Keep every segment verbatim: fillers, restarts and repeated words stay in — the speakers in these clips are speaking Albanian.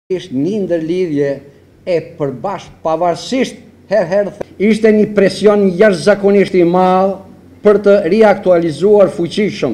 Ishte një ndërlidhje e përbashkët pavarësisht herë-herë ishte një presion jashtëzakonisht i madh për të riaktualizuar fuqishëm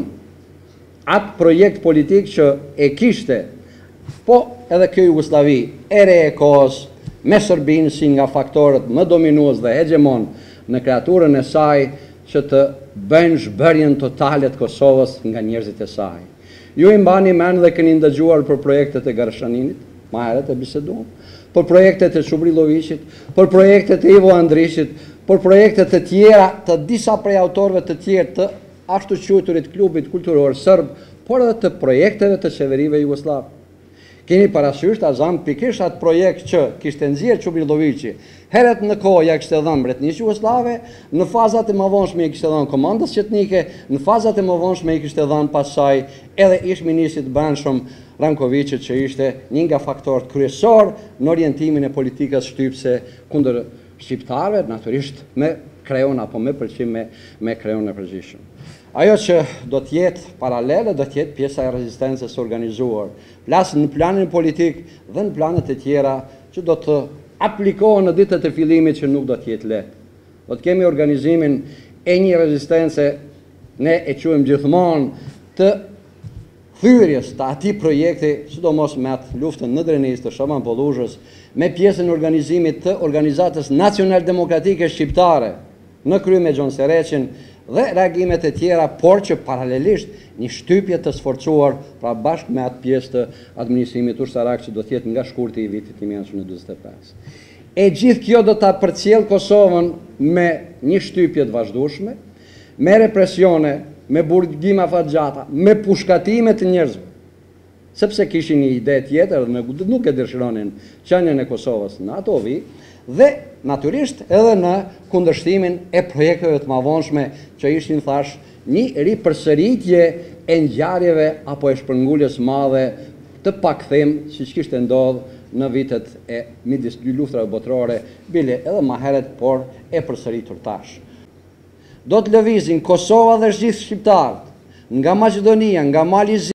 atë projekt politik që e kishte, po edhe kjo Jugosllavi e re e kohës, me Serbinë si nga faktorët më dominues dhe hegemon në kreaturën e saj që të bëjnë zhbërjen totale të Kosovës nga njerëzit e saj. Ju i mbani mend dhe keni ndëgjuar për projektet e Garshaninit, ma herët e biseduam, për projektet e Çubriloviçit, për projektet e Ivo Andrishit, për projektet e tjera të disa prej autorëve të tjerë të ashtu quajturit klubit kulturor serb, por edhe të projekteve të qeverive jugoslave. Keni parasysh ta zam pikërisht atë projekt që kishte nxjerrë Çubriloviçi, herët në kohë ja kishte dhënë Mbretënisë Jugoslave, në fazat e mëvonshme i kishte dhënë komandës qetnike, në fazat e mëvonshme i kishte dhënë pasaj edhe ish-ministrit brendshëm Rankovićit, që ishte një nga faktorët kryesor në orientimin e politikës shtypse kundër shqiptarëve, natyrisht me kreon apo me përqim me, me kreon e përgjithshëm. Ajo që do të jetë paralele, do të jetë pjesa e rezistencës organizuar. Plasë në planin politik dhe në planet e tjera që do të aplikohen në ditët e fillimit që nuk do të jetë lehtë. Do të kemi organizimin e një rezistence, ne e quajmë gjithmonë, të thyrjes të atij projekti, sidomos me atë luftën në Drenis të Shaban Polluzhës, me pjesën e organizimit të Organizatës Nacional Demokratike Shqiptare, në krye me Gjon Sereçin, dhe reagimet e tjera, por që paralelisht një shtypje të sforcuar pra bashkë me atë pjesë të administrimit ushtarak që do të jetë nga shkurti i vitit një mijë nëntëqind e dyzet e pesë. E gjithë kjo do ta përcjell Kosovën me një shtypje të vazhdueshme, me represione, me burgime afatgjata, me pushkatime të njerëzve, sepse kishin një ide tjetër dhe nuk e dëshironin qënien e Kosovës në ato vite, dhe natyrisht edhe në kundërshtimin e projekteve të mëvonshme që ishin, thash, një ripërsëritje e ngjarjeve apo e shpërnguljes madhe të pakthim siç kishte ndodhur në vitet e midis dy luftrave botërore, bile edhe më herët, por e përsëritur tash. Do të lëvizin Kosova dhe gjithë shqiptarët, nga Maqedonia, nga Mali